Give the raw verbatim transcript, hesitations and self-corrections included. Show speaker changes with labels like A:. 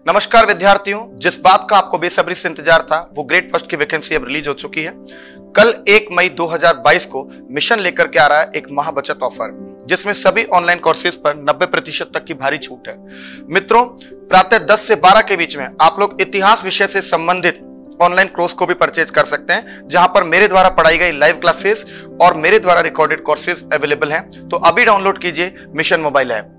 A: नमस्कार विद्यार्थियों, जिस बात का आपको बेसब्री से इंतजार था वो ग्रेड फर्स्ट की वैकेंसी अब रिलीज हो चुकी है। कल एक मई दो हज़ार बाईस को मिशन लेकर के आ रहा है एक महाबचत ऑफर, जिसमें सभी ऑनलाइन कोर्सेज पर नब्बे प्रतिशत तक की भारी छूट है। मित्रों, प्रातः दस से बारह के बीच में आप लोग इतिहास विषय से संबंधित ऑनलाइन कोर्स को भी परचेज कर सकते हैं, जहां पर मेरे द्वारा पढ़ाई गई लाइव क्लासेस और मेरे द्वारा रिकॉर्डेड कोर्सेज अवेलेबल हैं। तो अभी डाउनलोड कीजिए मिशन मोबाइल ऐप।